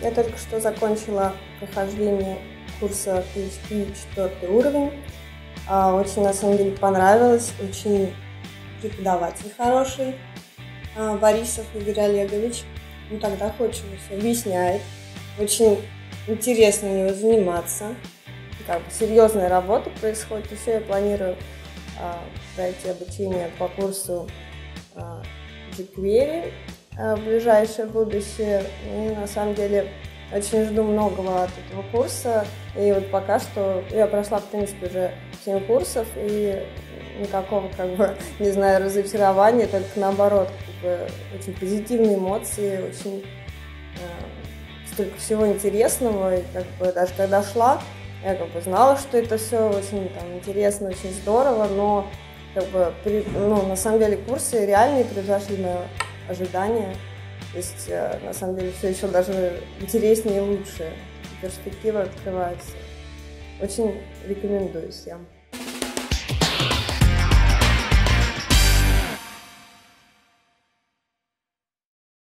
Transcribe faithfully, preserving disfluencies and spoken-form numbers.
Я только что закончила прохождение курса пи эйч пи четвертый уровень. Очень, на самом деле, понравилось. Очень преподаватель хороший, Борисов Игорь Олегович. Он тогда очень все объясняет. Очень интересно у него заниматься. Как бы серьезная работа происходит. Еще я планирую а, пройти обучение по курсу а, jQuery а, в ближайшее будущее. И на самом деле очень жду многого от этого курса. И вот пока что я прошла, в принципе, уже семь курсов, и никакого, как бы, не знаю, разочарования, только наоборот, как бы, очень позитивные эмоции, очень э, столько всего интересного. И как бы даже когда шла, я как бы знала, что это все очень там интересно, очень здорово, но как бы при, ну, на самом деле курсы реальные превзошли мои ожидания. То есть на самом деле все еще даже интереснее и лучше. Перспектива открывается. Очень рекомендую всем.